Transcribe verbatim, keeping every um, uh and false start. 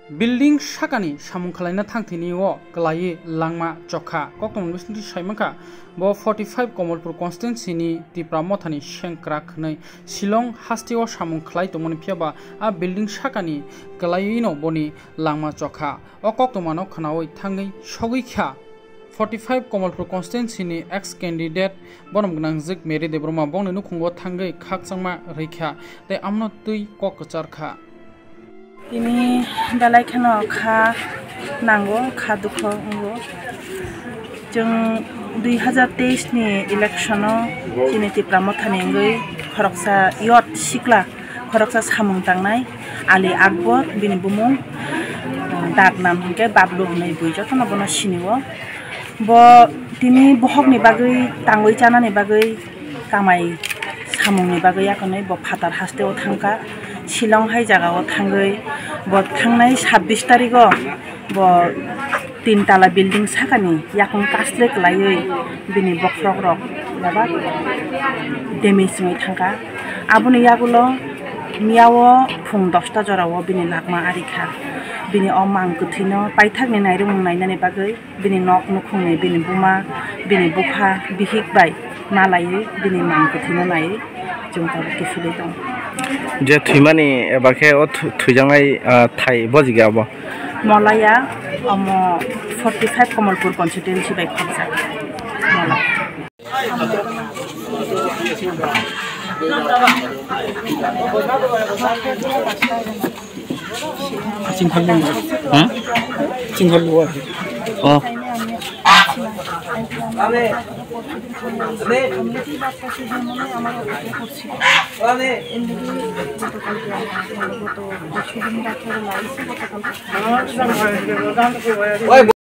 building sakani samung khalaina tangthani o kwlai langma chokha koktom bisni saimaka bo forty-five Komolpur constituency ni Tripura mothani senkra khnai Shillong hasti o samung khlai tomoni phiaba a building sakani kwlai no boni langma chokha o koktomano khnawoi thangai Thwikha forty-five Komolpur constituency ni ex candidate bonom gnang zik Meri Debbarma bongni nukhungo thangai khakchangma reikha te amno tui kokchar kha ini dalai khano kha nango kha dukho ngo jeng two thousand twenty-three ni election o chini Tripura mothani ngoi khoroksa yot sikla khoroksa samung tangnai ali akbor bini bumung dak nam hingke bablu nei buijo tono bono siniwo bo tini bohok ni bagui tangoi chana ni bagui kamai samung ni bagui yakonai bo phatar haste o thangka Shillong hai jaga o thangai bo thangnai twenty-six tarik o bo tin tala building sakani yakung kasle klaioi bini bokrok rok laba damage mai thangka abuni yagulo miawo phung ten ta jorao bini lakma arikha bini omang kuthino paithak ni nairung nainani bagui bini nok nukhung ni bini buma bini bupha bihik bai malai bini mang kuthino nai jungta kifile dong je thimani ebake o thujangai thai bojiga abo molaya omo forty-five Komolpur constituency bai khoksa mola Cinghallu ha cinghallu oh আমি community বাস পাশে মনে আমার অপেক্ষা করছি মানে এমনি গতকালকে গত পরশু দিন ডাক্তার লাইছে গতকাল